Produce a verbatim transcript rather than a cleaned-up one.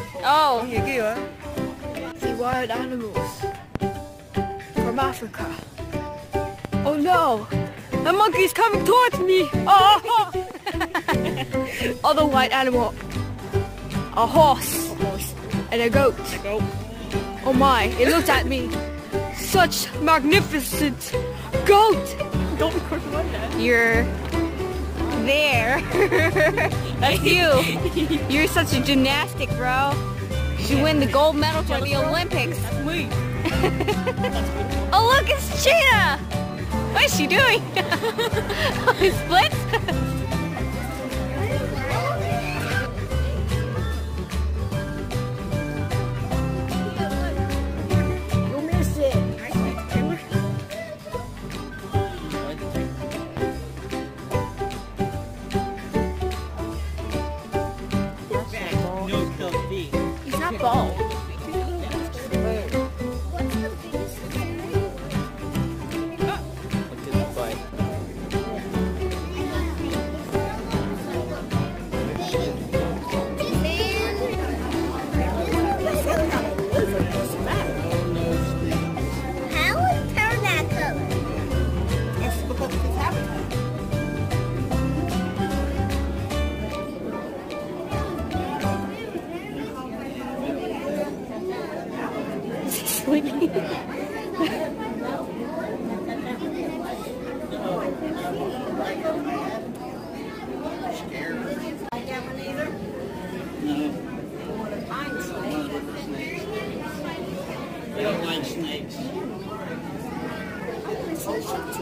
Oh. Here, go. The wild animals from Africa. Oh no! A monkey's coming towards me! Oh! Other white animal. A horse. A horse. And a goat. A goat. Oh my, it looked at me. Such magnificent goat! Goat cross wonder. You're there. That's you. You're such a gymnastic, bro. You should win the gold medal for the Olympics. That's me. Oh look, it's Gina! What is she doing? Splits? You'll miss it. No kill bee. He's not bald. We don't like snakes.